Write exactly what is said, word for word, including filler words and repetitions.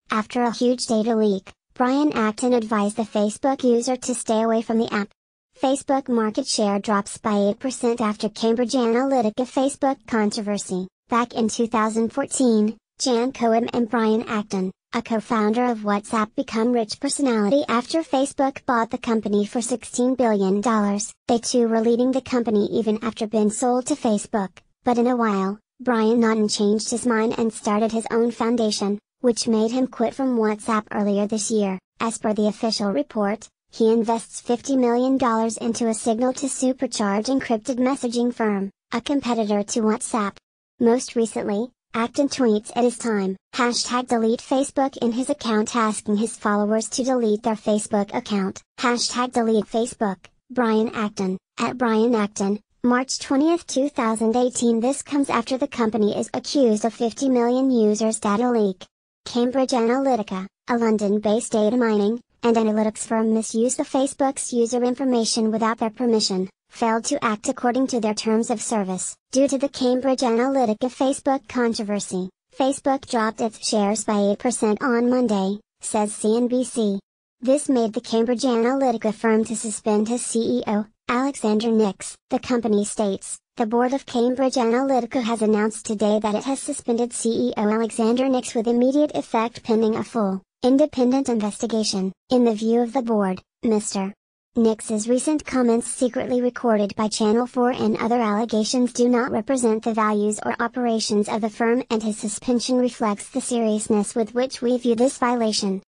After a huge data leak, Brian Acton advised the Facebook user to stay away from the app. Facebook market share drops by eight percent after Cambridge Analytica Facebook controversy. Back in two thousand fourteen, Jan Cohen and Brian Acton, a co-founder of WhatsApp, become rich personality after Facebook bought the company for sixteen billion dollars. They too were leading the company even after being sold to Facebook, but in a while, Brian Acton changed his mind and started his own foundation, which made him quit from WhatsApp earlier this year. As per the official report, he invests fifty million dollars into a Signal to supercharge encrypted messaging firm, a competitor to WhatsApp. Most recently, Acton tweets at his time, hashtag delete Facebook in his account, asking his followers to delete their Facebook account. Hashtag delete Facebook, Brian Acton, at Brian Acton, March twentieth two thousand eighteen. This comes after the company is accused of fifty million users data leak. Cambridge Analytica, a London-based data mining and analytics firm, misused the Facebook's user information without their permission, failed to act according to their terms of service. Due to the Cambridge Analytica Facebook controversy, Facebook dropped its shares by eight percent on Monday, says C N B C. This made the Cambridge Analytica firm to suspend his C E O, Alexander Nix. The company states, the board of Cambridge Analytica has announced today that it has suspended C E O Alexander Nix with immediate effect pending a full, independent investigation. In the view of the board, Mister Nix's recent comments, secretly recorded by Channel four, and other allegations do not represent the values or operations of the firm, and his suspension reflects the seriousness with which we view this violation.